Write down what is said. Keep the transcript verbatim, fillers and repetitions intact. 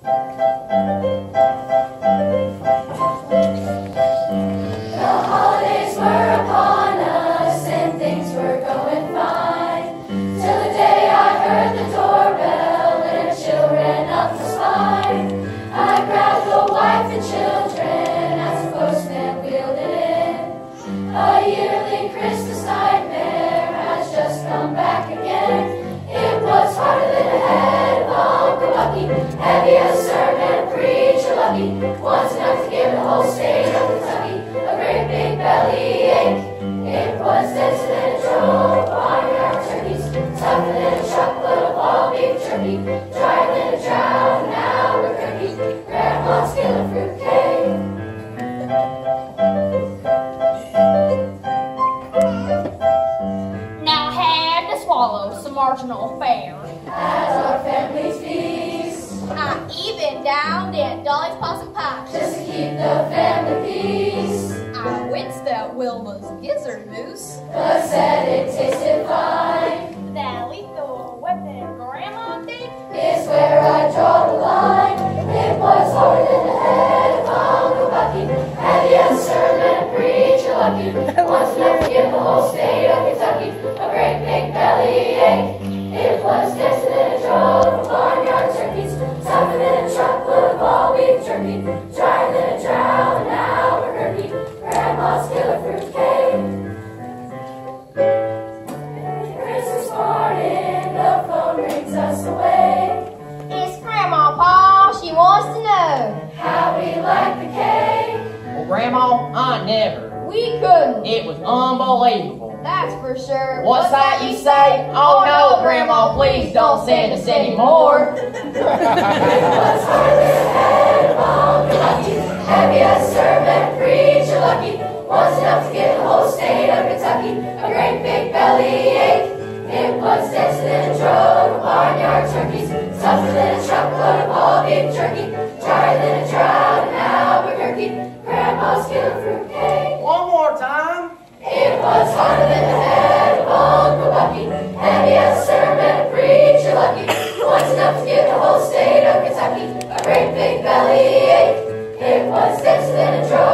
holidays were upon us and things were going fine, till the day I heard the doorbell and a chill ran up the spine. I grabbed the wife and children as the postman wheeled it in. A yearly Christmas nightmare has just come back again. It was harder than the head of Uncle Bucky, heavy as a sermon, preacher lucky, was enough to give the whole state of Kentucky a great big belly ache. It was denser than a drove barnyard turkeys, tougher than a truckload of all beef jerky, drier than a drought in Albuquerque, grandma's killer fruitcake. Now I had to swallow some marginal fare. As our families feast, I even downed Aunt Dolly's possum pie. just to keep the family peace, I winced at Wilma's gizzard mousse. but said it tasted fine. That lethal weapon Grandma did. Is where I draw the line. It was harder than the head of Uncle Bucky, heavy as a sermon, a preacher lucky, was enough to give the whole state of Kentucky a great big belly ache. It was denser than a drove of barnyard turkeys, tougher than a truckload of all beef jerky, drier than a drought in Albuquerque, grandma's killer fruitcake. Christmas morning, the phone rings us away. It's Grandma, Pa. She wants to know How we like the cake. Well, Grandma, I never. we couldn't. It was unbelievable. That's for sure. What's that you say? Oh no, Grandma, please don't send us any more. It was harder than a head of Uncle Bucky, heavy as a sermon, preacher lucky, was enough to give the whole state of Kentucky a great big belly ache. It was denser than a drove of barnyard turkeys, tougher than a truckload of all beef jerky, drier than a drought in Albuquerque, grandma's killer fruitcake. One more time. It was harder than the head of Uncle Bucky, heavy as a sermon, a preacher lucky, was enough to give the whole state of Kentucky a great big belly ache. It was denser than a drove